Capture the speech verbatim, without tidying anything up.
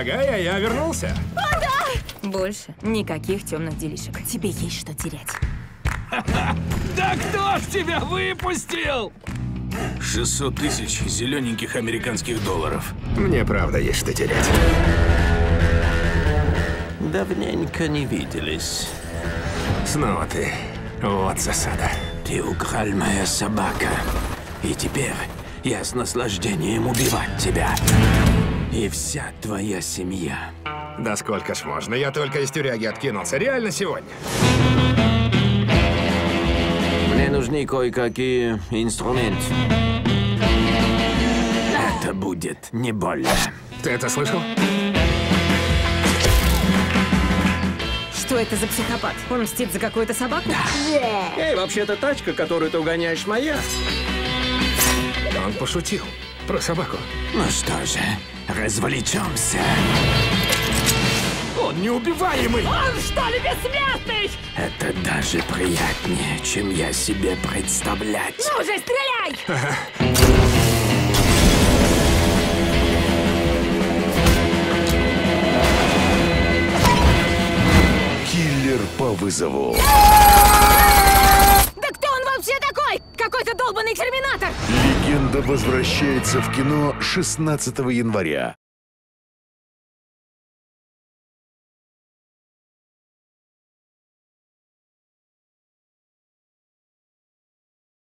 дорогая, я вернулся. О, да! Больше никаких темных делишек. Тебе есть что терять. Да кто ж тебя выпустил? шестьсот тысяч зелененьких американских долларов. Мне правда есть что терять. Давненько не виделись. Снова ты. Вот засада. Ты украл моя собака. И теперь я с наслаждением убивать тебя. И вся твоя семья. Да сколько ж можно? Я только из тюряги откинулся. Реально сегодня. Мне нужны кое-какие инструменты. Это будет не больно. Ты это слышал? Что это за психопат? Он мстит за какую-то собаку? Эй, вообще-то тачка, которую ты угоняешь, моя. Он пошутил. Про собаку. Ну что же, развлечемся. Он неубиваемый! Он что ли бессмертный? Это даже приятнее, чем я себе представлять. Ну же, стреляй! Киллер по вызову. Да кто он вообще такой? Какой-то долбанный терминатор! Легенда возвращается в кино шестнадцатого января.